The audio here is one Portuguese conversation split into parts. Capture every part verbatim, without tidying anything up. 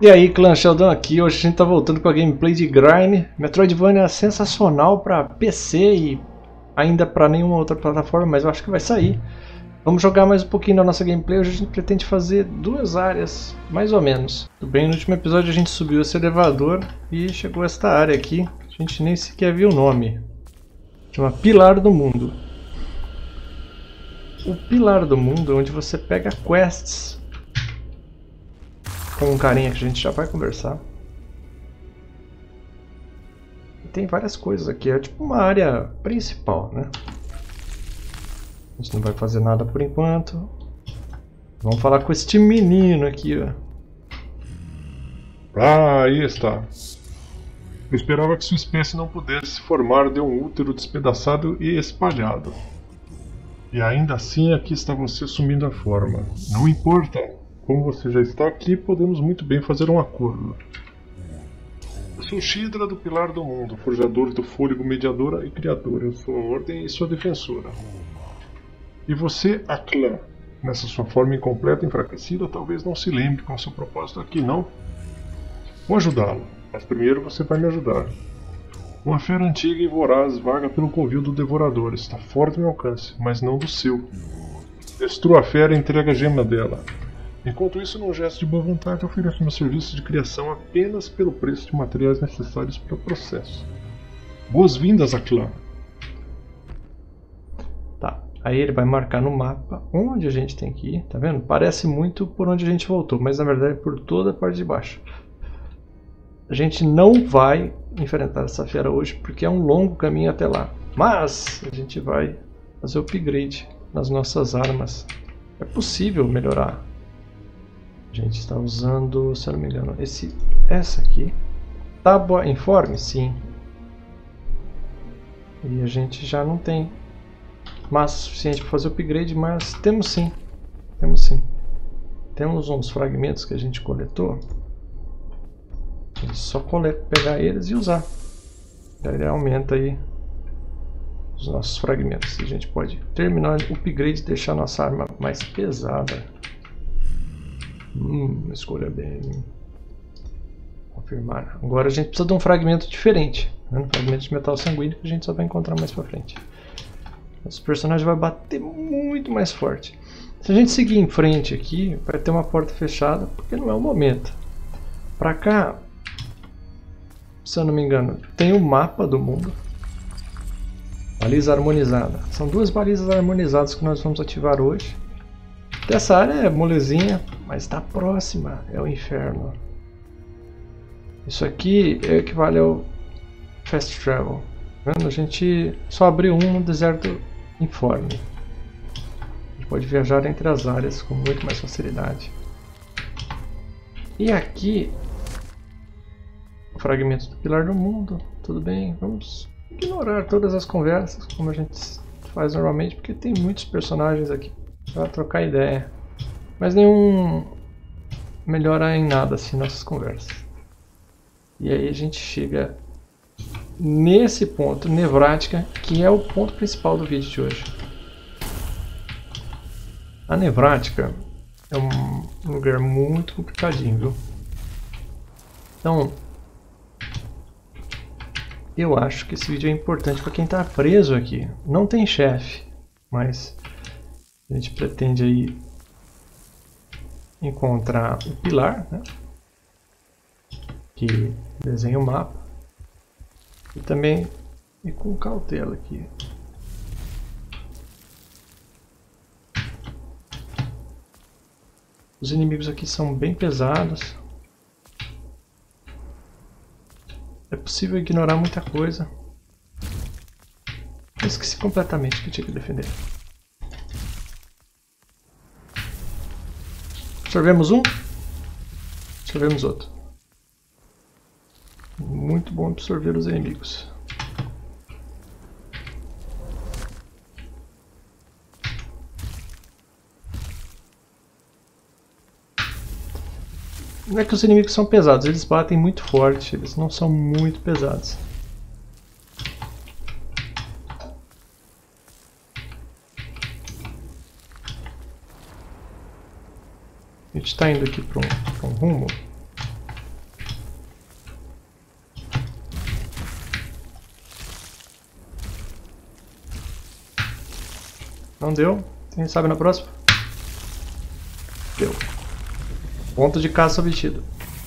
E aí, clã Sheldon aqui. Hoje a gente tá voltando com a gameplay de Grime. Metroidvania sensacional para P C e ainda para nenhuma outra plataforma, mas eu acho que vai sair. Vamos jogar mais um pouquinho da nossa gameplay. Hoje a gente pretende fazer duas áreas, mais ou menos. Tudo bem, no último episódio a gente subiu esse elevador e chegou a esta área aqui. A gente nem sequer viu o nome. Chama Pilar do Mundo. O Pilar do Mundo é onde você pega quests com um carinha que a gente já vai conversar. E tem várias coisas aqui, é tipo uma área principal, né? A gente não vai fazer nada por enquanto. Vamos falar com este menino aqui, ó. Ah, aí está. Eu esperava que sua espécie não pudesse se formar de um útero despedaçado e espalhado. E ainda assim aqui está você assumindo a forma. Não importa. Como você já está aqui, podemos muito bem fazer um acordo. Eu sou Shidra do Pilar do Mundo, forjador do fôlego, mediadora e criadora. Eu sou a ordem e sua defensora. E você, a clã. Nessa sua forma incompleta e enfraquecida, talvez não se lembre qual é o seu propósito aqui, não? Vou ajudá-lo, mas primeiro você vai me ajudar. Uma fera antiga e voraz vaga pelo covil do Devorador. Está fora do meu alcance, mas não do seu. Destrua a fera e entrega a gema dela. Enquanto isso, num gesto de boa vontade, ofereço meu serviço de criação apenas pelo preço de materiais necessários para o processo. Boas-vindas, a clã! Tá, aí ele vai marcar no mapa onde a gente tem que ir, tá vendo? Parece muito por onde a gente voltou, mas na verdade é por toda a parte de baixo. A gente não vai enfrentar essa fera hoje porque é um longo caminho até lá. Mas a gente vai fazer o upgrade nas nossas armas. É possível melhorar. A gente está usando, se eu não me engano, esse, essa aqui. Tábua Informe, sim. E a gente já não tem massa suficiente para fazer o upgrade, mas temos sim. Temos sim. Temos uns fragmentos que a gente coletou. A gente só coleta, pegar eles e usar. Daí ele aumenta aí os nossos fragmentos. A gente pode terminar o upgrade e deixar nossa arma mais pesada. Hum, escolha bem. Confirmar. Agora a gente precisa de um fragmento diferente. Né? Um fragmento de metal sanguíneo que a gente só vai encontrar mais pra frente. Nosso personagem vai bater muito mais forte. Se a gente seguir em frente aqui, vai ter uma porta fechada, porque não é o momento. Pra cá, se eu não me engano, tem o mapa do mundo. Baliza harmonizada. São duas balizas harmonizadas que nós vamos ativar hoje. Essa área é molezinha, mas está próxima, é o inferno. Isso aqui equivale ao Fast Travel. A gente só abriu um no deserto Informe. A gente pode viajar entre as áreas com muito mais facilidade. E aqui, o fragmento do Pilar do Mundo. Tudo bem, vamos ignorar todas as conversas como a gente faz normalmente, porque tem muitos personagens aqui para trocar ideia, mas nenhum melhora em nada assim nossas conversas. E aí a gente chega nesse ponto, Nevrática, que é o ponto principal do vídeo de hoje. A Nevrática é um lugar muito complicadinho, viu? Então, eu acho que esse vídeo é importante para quem está preso aqui. Não tem chefe, mas a gente pretende aí encontrar o pilar, né, que desenha o mapa, e também ir com cautela aqui. Os inimigos aqui são bem pesados. É possível ignorar muita coisa. Eu esqueci completamente que tinha que defender. Absorvemos um, absorvemos outro. Muito bom absorver os inimigos. Não é que os inimigos são pesados, eles batem muito forte, eles não são muito pesados. A gente está indo aqui para um, pra um rumo Não deu. Quem sabe na próxima? Deu. Ponto de caça obtido.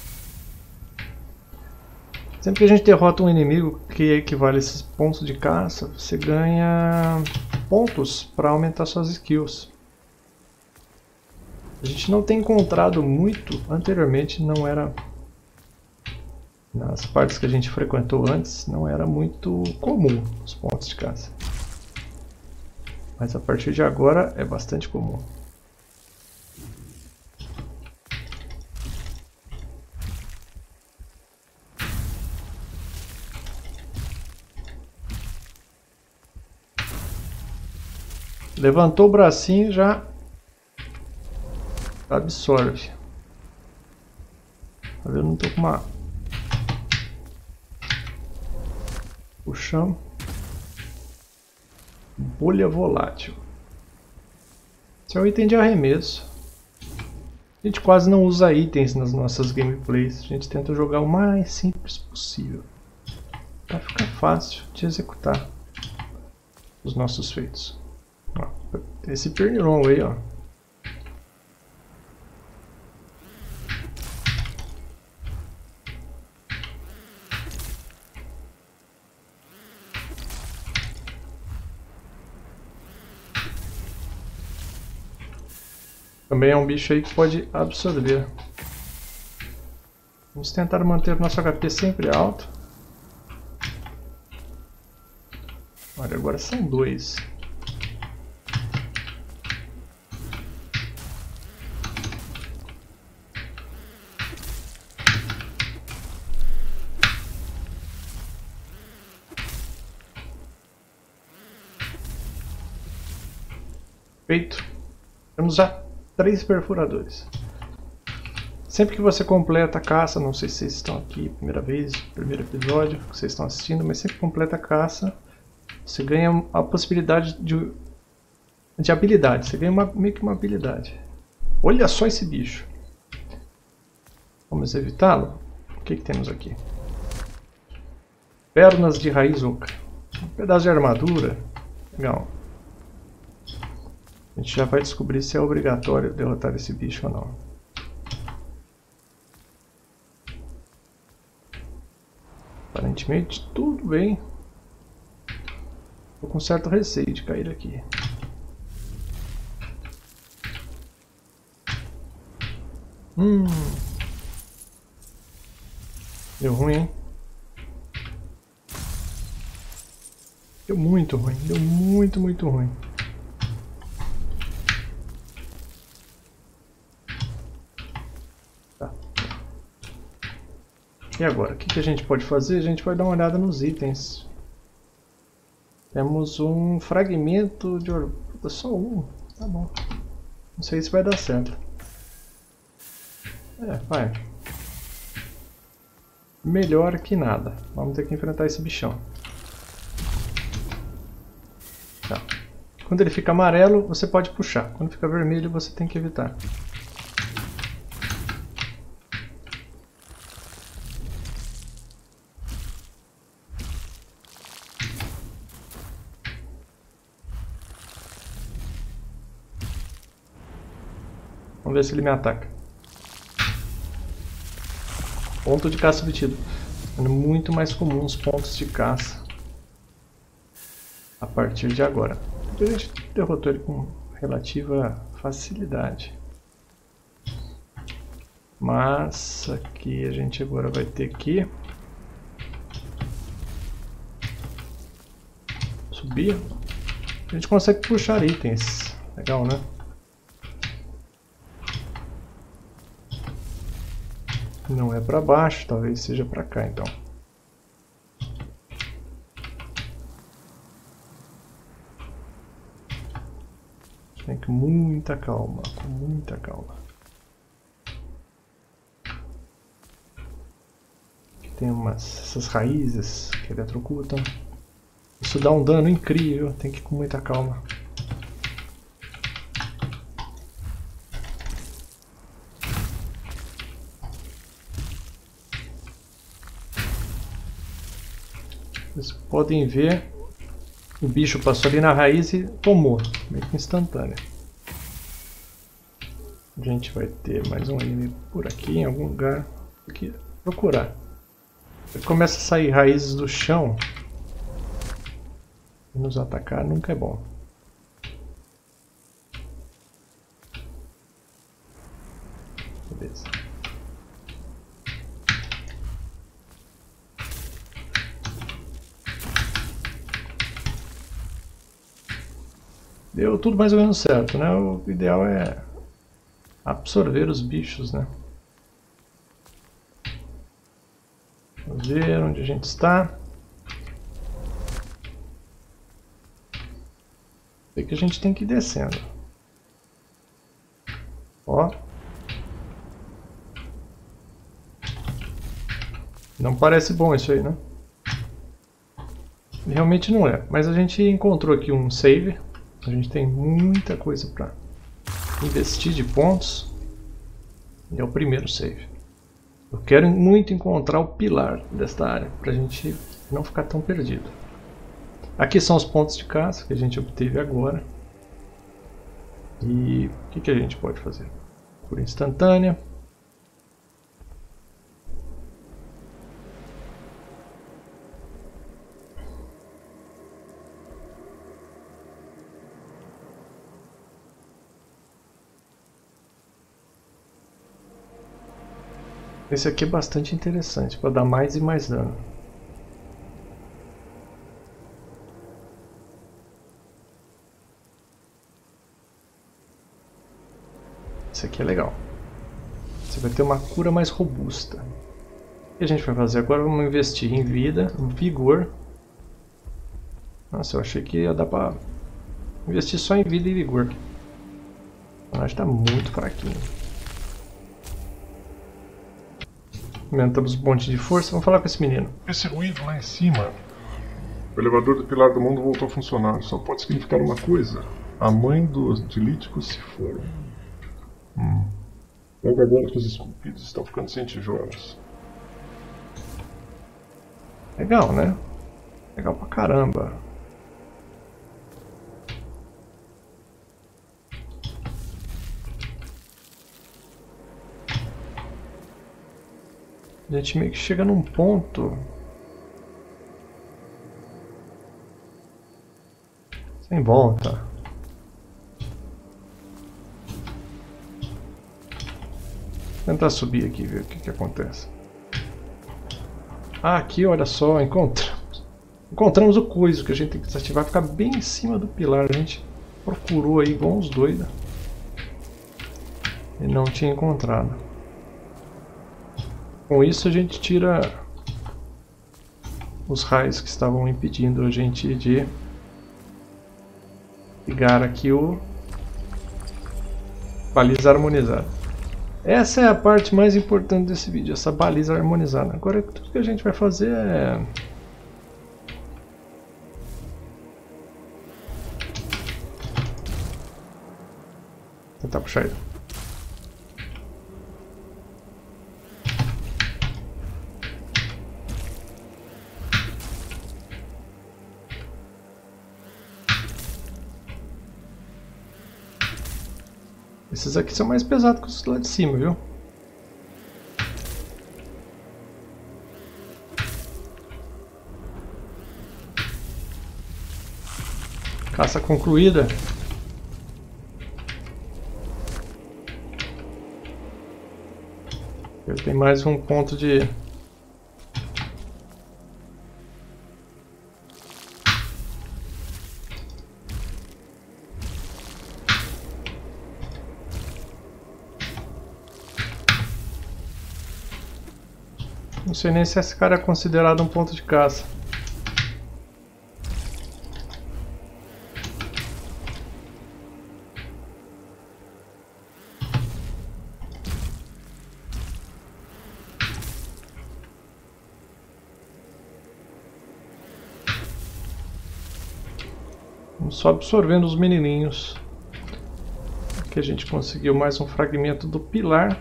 Sempre que a gente derrota um inimigo que equivale a esses pontos de caça, você ganha pontos para aumentar suas skills. A gente não tem encontrado muito, anteriormente não era, nas partes que a gente frequentou antes, não era muito comum os pontos de caça. Mas a partir de agora é bastante comum. Levantou o bracinho, já absorve. Tá vendo? Não tô com uma... Puxamos. Bolha volátil. Esse é um item de arremesso. A gente quase não usa itens nas nossas gameplays. A gente tenta jogar o mais simples possível, para ficar fácil de executar os nossos feitos. Ó, esse pernilongo aí, ó. Também é um bicho aí que pode absorver. Vamos tentar manter o nosso H P sempre alto. Olha, agora são dois. Feito. Temos já três perfuradores. Sempre que você completa a caça, não sei se vocês estão aqui, primeira vez, primeiro episódio que vocês estão assistindo, mas sempre que completa a caça, você ganha a possibilidade de, de habilidade. Você ganha uma, meio que uma habilidade. Olha só esse bicho. Vamos evitá-lo? O que, que temos aqui? Pernas de raiz oca. Um pedaço de armadura. Legal. A gente já vai descobrir se é obrigatório derrotar esse bicho ou não. Aparentemente tudo bem. Estou com certo receio de cair aqui. Hum. Deu ruim, hein? Deu muito ruim. Deu muito, muito ruim. E agora, o que, que a gente pode fazer? A gente vai dar uma olhada nos itens. Temos um fragmento de orgulho. Só um. Tá bom. Não sei se vai dar certo. É, vai. Melhor que nada. Vamos ter que enfrentar esse bichão. Tá. Quando ele fica amarelo, você pode puxar. Quando fica vermelho, você tem que evitar. Vamos ver se ele me ataca. Ponto de caça obtido. É muito mais comum os pontos de caça a partir de agora. A gente derrotou ele com relativa facilidade. Mas aqui a gente agora vai ter que subir. A gente consegue puxar itens. Legal, né? Não é para baixo, talvez seja para cá então. Tem que muita calma, com muita calma. Aqui tem umas essas raízes que eletrocutam. Isso dá um dano incrível, tem que ir com muita calma. Vocês podem ver O bicho passou ali na raiz e tomou, meio que instantâneo. A gente vai ter mais um inimigo por aqui, em algum lugar. Aqui, procurar. Ele começa a sair raízes do chão. E nos atacar nunca é bom. Beleza. Deu tudo mais ou menos certo, né? O ideal é absorver os bichos, né? Vamos ver onde a gente está. Sei que a gente tem que ir descendo. Ó. Não parece bom isso aí, né? Realmente não é. Mas a gente encontrou aqui um save. A gente tem muita coisa para investir de pontos. E é o primeiro save. Eu quero muito encontrar o pilar desta área, para a gente não ficar tão perdido. Aqui são os pontos de caça que a gente obteve agora. E o que, que a gente pode fazer? Cura instantânea. Esse aqui é bastante interessante, para dar mais e mais dano. Esse aqui é legal. Você vai ter uma cura mais robusta. O que a gente vai fazer agora? Vamos investir em vida, em vigor. Nossa, eu achei que ia dar para investir só em vida e vigor. O personagem está muito fraquinho. Aumentamos o ponto de força. Vamos falar com esse menino. Esse ruído lá em cima. O elevador do Pilar do Mundo voltou a funcionar. Só pode significar uma coisa. A mãe dos dilíticos se foram. Hum. Logo agora que os esculpidos estão ficando sem tijolos. Legal, né? Legal pra caramba. A gente meio que chega num ponto sem volta. Vou tentar subir aqui e ver o que, que acontece. Ah, aqui olha só, encontramos. Encontramos o coiso que a gente tem que desativar, ficar bem em cima do pilar. A gente procurou aí igual uns doidos e não tinha encontrado. Com isso a gente tira os raios que estavam impedindo a gente de ligar aqui o baliza harmonizada. Essa é a parte mais importante desse vídeo, essa baliza harmonizada. Agora tudo que a gente vai fazer é tentar puxar ele. Esses aqui são mais pesados que os lá de cima, viu? Caça concluída. Ele tem mais um ponto de... Não sei nem se esse cara é considerado um ponto de caça. Vamos só absorvendo os menininhos. Aqui a gente conseguiu mais um fragmento do pilar.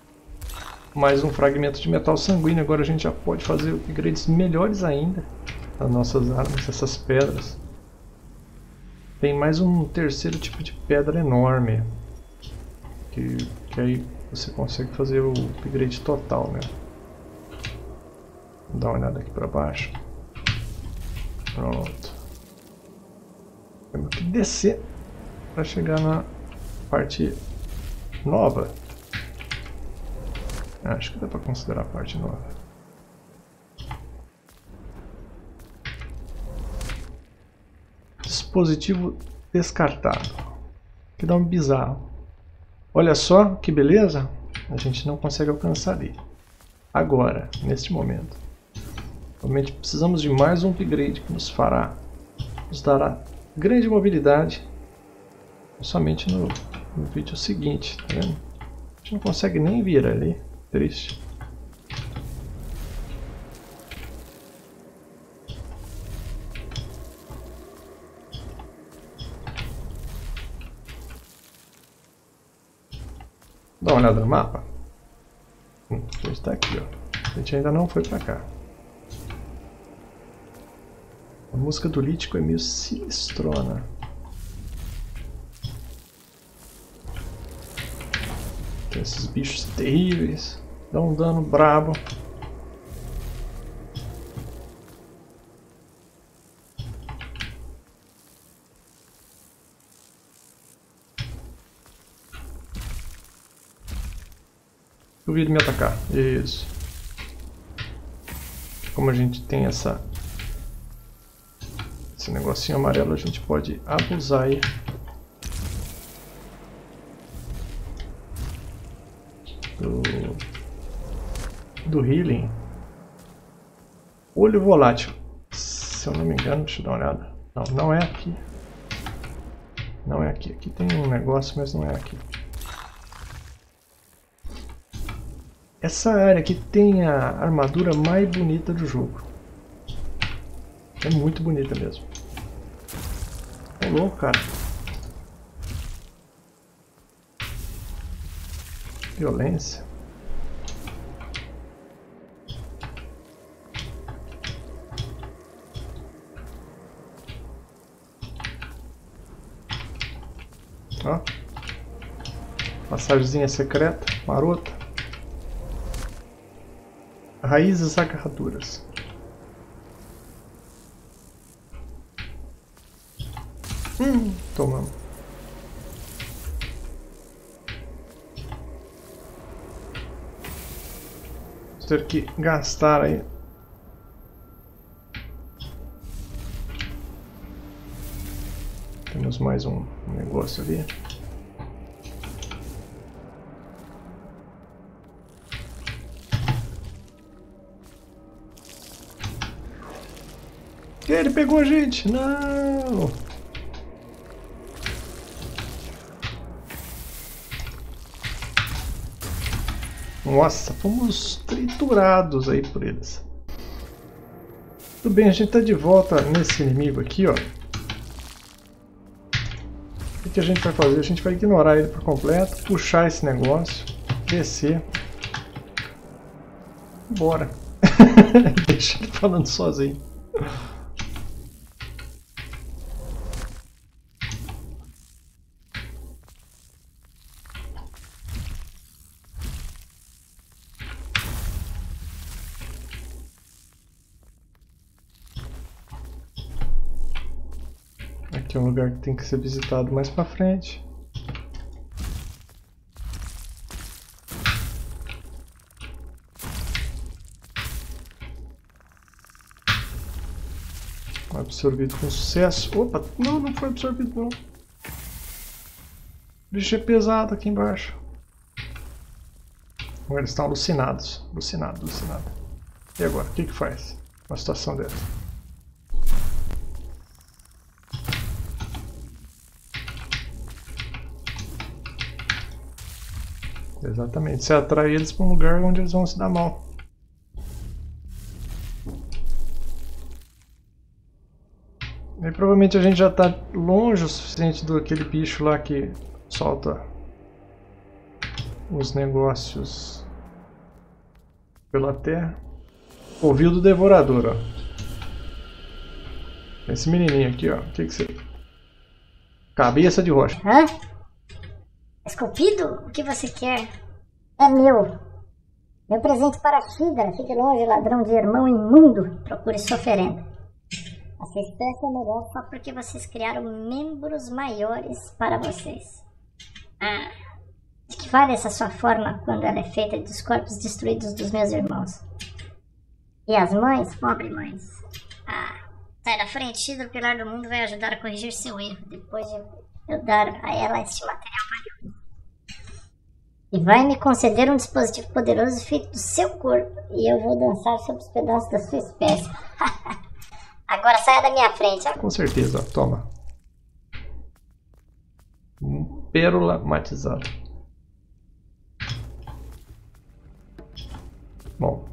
Mais um fragmento de metal sanguíneo. Agora a gente já pode fazer upgrades melhores ainda. as nossas armas, essas pedras. Tem mais um terceiro tipo de pedra enorme, que, que aí você consegue fazer o upgrade total, né? Vou dar uma olhada aqui para baixo. Pronto. Temos que descer para chegar na parte nova. Acho que dá para considerar a parte nova. Dispositivo descartado. Que dá um bizarro. Olha só que beleza. A gente não consegue alcançar ali. Agora, neste momento. Realmente precisamos de mais um upgrade que nos fará, nos dará grande mobilidade. Somente no, no vídeo seguinte, tá vendo? A gente não consegue nem vir ali. Triste. Dá uma olhada no mapa. Hum, a gente está aqui, ó. A gente ainda não foi para cá. A música do Lítico é meio sinistrona. Tem esses bichos terríveis. Dão um dano brabo. Duvido me atacar. Isso. Como a gente tem essa esse negocinho amarelo, a gente pode abusar aí. Do, do healing. Olho volátil. Se eu não me engano, deixa eu dar uma olhada. Não, não é aqui. Não é aqui. Aqui tem um negócio, mas não é aqui. Essa área aqui tem a armadura mais bonita do jogo. É muito bonita mesmo. É louco, cara. Violência. Ó. Passagemzinha secreta, marota. Raízes agarraduras. Hum, tomamos. Vamos ter que gastar aí. Temos mais um negócio ali. Ele pegou a gente! Não! Nossa, fomos triturados aí por eles. Tudo bem, a gente está de volta nesse inimigo aqui, ó. O que a gente vai fazer? A gente vai ignorar ele por completo, puxar esse negócio, descer. Bora! Deixa ele falando sozinho. Aqui é um lugar que tem que ser visitado mais pra frente. Absorvido com sucesso. Opa, não, não foi absorvido não. O bicho é pesado aqui embaixo. Agora eles estão alucinados. Alucinado, alucinado. E agora? O que que faz? Uma situação dessa. Exatamente. Você atrai eles para um lugar onde eles vão se dar mal. E provavelmente a gente já está longe o suficiente do aquele bicho lá que solta os negócios pela terra. Ouviu do devorador, ó. Esse menininho aqui, ó. O que que você... Cabeça de rocha. Hã? Esculpido? O que você quer? É meu. Meu presente para a Shidra. Fique longe, ladrão de irmão imundo. Procure sua oferenda. Essa espécie é melhor só porque vocês criaram membros maiores para vocês. Ah, de que vale essa sua forma quando ela é feita dos corpos destruídos dos meus irmãos? E as mães? Pobre mães. Ah, sai da frente, Shidra, o pilar do mundo vai ajudar a corrigir seu erro, depois de eu dar a ela este material valioso. E vai me conceder um dispositivo poderoso feito do seu corpo, e eu vou dançar sobre os pedaços da sua espécie. Agora saia da minha frente. Com certeza, toma. Pérola matizada. Bom.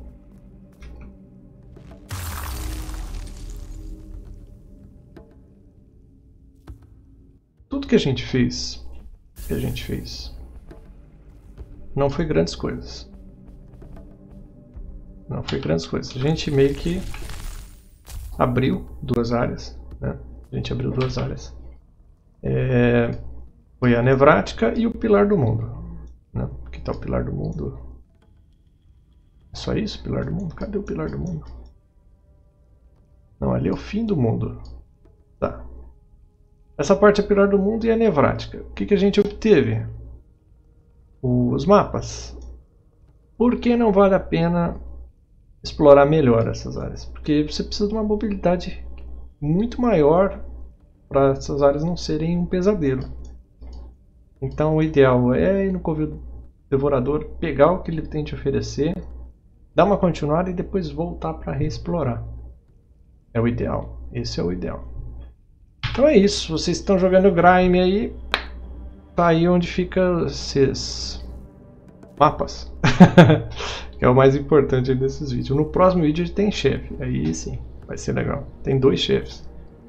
Tudo que a gente fez, que a gente fez, não foi grandes coisas. Não foi grandes coisas. A gente meio que abriu duas áreas, né? A gente abriu duas áreas. É, foi a Nevrática e o Pilar do Mundo, né? Aqui está o Pilar do Mundo. É só isso, Pilar do Mundo? Cadê o Pilar do Mundo? Não, ali é o fim do mundo. Tá. Essa parte é o Pilar do Mundo e a Nevrática. O que, que a gente obteve? Os mapas. Por que não vale a pena explorar melhor essas áreas? Porque você precisa de uma mobilidade muito maior para essas áreas não serem um pesadelo. Então o ideal é ir no Covil Devorador, pegar o que ele tem te oferecer, dar uma continuada e depois voltar para reexplorar. É o ideal. Esse é o ideal. Então é isso. Vocês estão jogando Grime aí. Tá aí onde fica esses mapas. Que é o mais importante desses vídeos. No próximo vídeo tem chefe. Aí sim, vai ser legal. Tem dois chefes.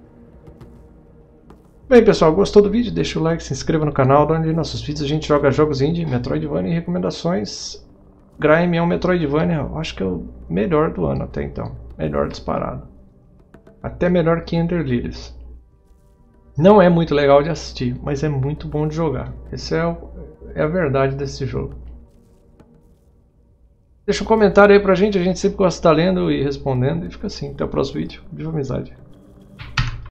Bem pessoal, gostou do vídeo? Deixa o like, se inscreva no canal. Onde nossos vídeos a gente joga jogos indie, Metroidvania e recomendações. Grime é um Metroidvania, eu acho que é o melhor do ano até então. Melhor disparado. Até melhor que Ender Lilies. Não é muito legal de assistir, mas é muito bom de jogar. Essa é, o, é a verdade desse jogo. Deixa um comentário aí pra gente, a gente sempre gosta de estar lendo e respondendo. E fica assim, até o próximo vídeo. Viva a amizade!